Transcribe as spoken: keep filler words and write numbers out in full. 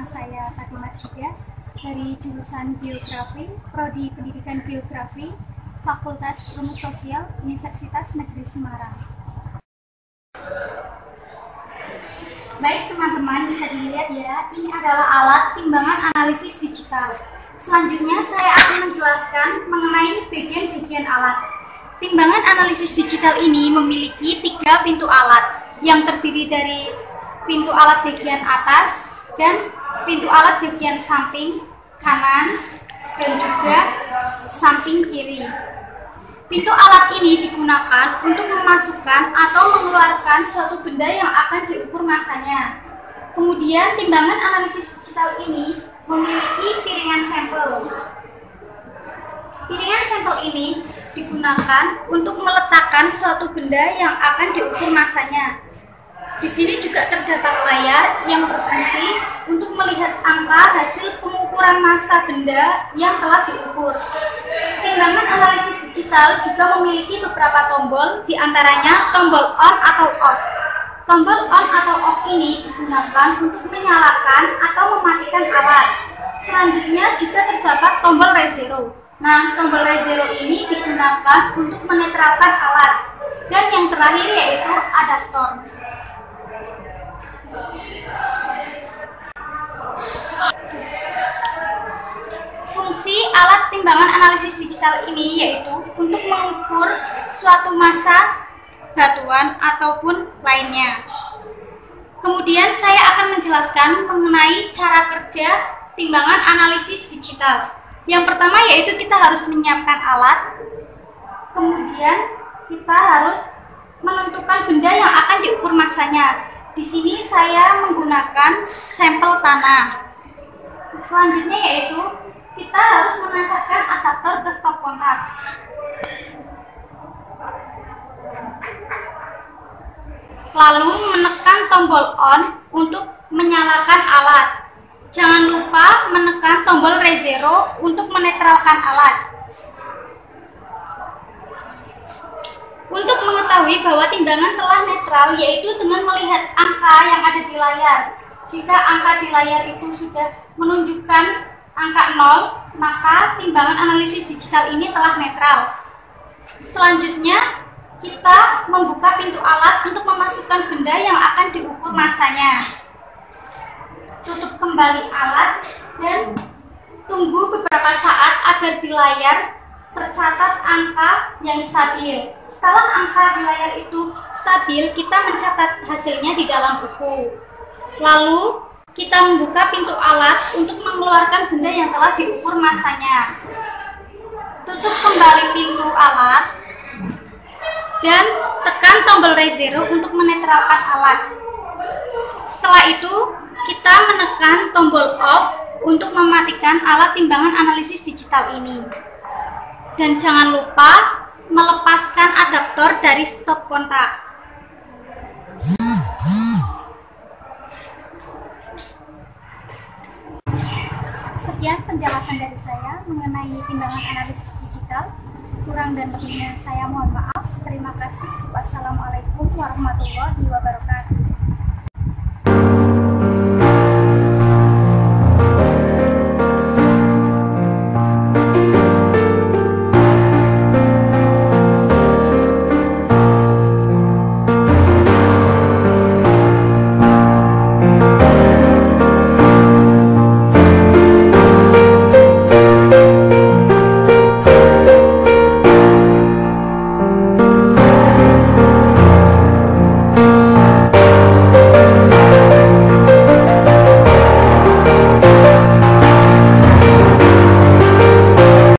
saya Fatimah Syida dari jurusan Biografi, Prodi Pendidikan Biografi, Fakultas Ilmu Sosial, Universitas Negeri Semarang. Baik teman-teman, bisa dilihat ya, ini adalah alat timbangan analisis digital. Selanjutnya saya akan menjelaskan mengenai bagian-bagian alat. Timbangan analisis digital ini memiliki tiga pintu alat yang terdiri dari pintu alat bagian atas dan pintu alat bagian samping kanan dan juga samping kiri. Pintu alat ini digunakan untuk memasukkan atau mengeluarkan suatu benda yang akan diukur massanya. Kemudian timbangan analisis digital ini memiliki piringan sampel. Piringan sampel ini digunakan untuk meletakkan suatu benda yang akan diukur massanya. Di sini juga terdapat layar yang berfungsi untuk melihat angka hasil pengukuran massa benda yang telah diukur. Timbangan analisis digital juga memiliki beberapa tombol, diantaranya tombol on atau off. Tombol on atau off ini digunakan untuk menyalakan atau mematikan alat. Selanjutnya juga terdapat tombol reset. Nah, tombol reset ini digunakan untuk menetralkan alat. Dan yang terakhir yaitu adaptor. Fungsi alat timbangan analisis digital ini yaitu untuk mengukur suatu massa batuan ataupun lainnya. Kemudian saya akan menjelaskan mengenai cara kerja timbangan analisis digital. Yang pertama yaitu kita harus menyiapkan alat, kemudian kita harus menentukan benda yang akan diukur massanya. Di sini saya menggunakan sampel tanah. Selanjutnya yaitu kita harus menancapkan adaptor ke stop kontak. Lalu menekan tombol on untuk menyalakan alat. Jangan lupa menekan tombol reset untuk menetralkan alat. Untuk mengetahui bahwa timbangan telah netral yaitu dengan melihat angka yang ada di layar. Jika angka di layar itu sudah menunjukkan angka nol, maka timbangan analisis digital ini telah netral. Selanjutnya, kita membuka pintu alat untuk memasukkan benda yang akan diukur massanya. Tutup kembali alat dan tunggu beberapa saat agar di layar tercatat angka yang stabil. Setelah angka di layar itu stabil, kita mencatat hasilnya di dalam buku. Lalu kita membuka pintu alat untuk mengeluarkan benda yang telah diukur massanya. Tutup kembali pintu alat dan tekan tombol reset untuk menetralkan alat. Setelah itu, kita menekan tombol off untuk mematikan alat timbangan analisis digital ini. Dan jangan lupa melepaskan adaptor dari stop kontak. Sekian penjelasan dari saya mengenai timbangan analisis digital. Kurang dan lebihnya saya mohon maaf. Terima kasih. Wassalamualaikum warahmatullahi wabarakatuh.